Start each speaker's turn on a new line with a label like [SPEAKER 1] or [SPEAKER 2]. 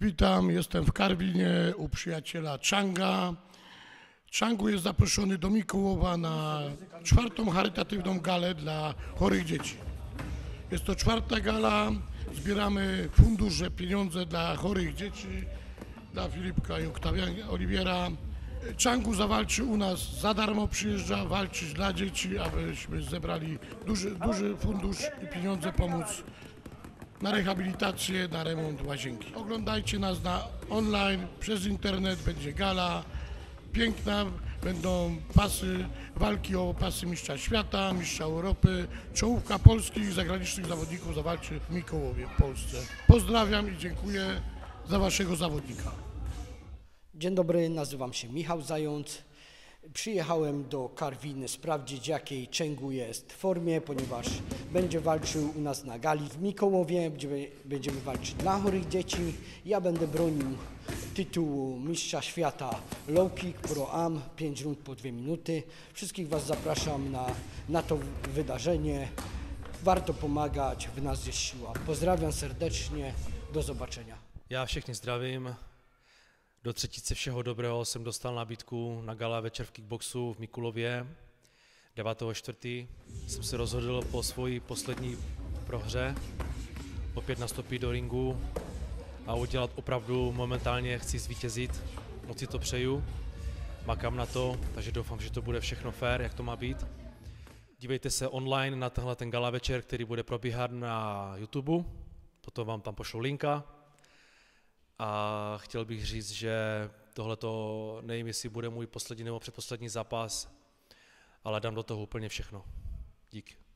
[SPEAKER 1] Witam, jestem w Karwinie u przyjaciela Changa. Changu jest zaproszony do Mikołowa na 4. charytatywną galę dla chorych dzieci. Jest to 4. gala, zbieramy fundusze, pieniądze dla chorych dzieci, dla Filipka i Oliwiera. Changu zawalczy u nas, za darmo przyjeżdża walczyć dla dzieci, abyśmy zebrali duży fundusz i pieniądze pomóc na rehabilitację, na remont łazienki. Oglądajcie nas online, przez internet, będzie gala piękna, będą pasy, walki o pasy mistrza świata, mistrza Europy, czołówka polskich i zagranicznych zawodników zawalczy w Mikołowie w Polsce. Pozdrawiam i dziękuję za waszego zawodnika.
[SPEAKER 2] Dzień dobry, nazywam się Michał Zając. Przyjechałem do Karwiny sprawdzić, jakiej Changu jest w formie, ponieważ będzie walczył u nas na gali w Mikołowie, gdzie będziemy walczyć dla chorych dzieci. Ja będę bronił tytułu mistrza świata low kick pro am, 5 rund po 2 minuty. Wszystkich Was zapraszam na to wydarzenie. Warto pomagać, w nas jest siła. Pozdrawiam serdecznie, do zobaczenia.
[SPEAKER 3] Já všechny zdravím. Do třetice všeho dobrého jsem dostal nabídku na gala večer v kickboxu v Mikulově. 9.4. jsem se rozhodl po svojí poslední prohře opět nastoupit do ringu a udělat opravdu momentálně chci zvítězit, moc si to přeju, makám na to, takže doufám, že to bude všechno fair, jak to má být. Dívejte se online na tenhle ten gala večer, který bude probíhat na YouTube, potom vám tam pošlu linka. A chtěl bych říct, že tohleto nevím, jestli bude můj poslední nebo předposlední zápas, ale dám do toho úplně všechno. Díky.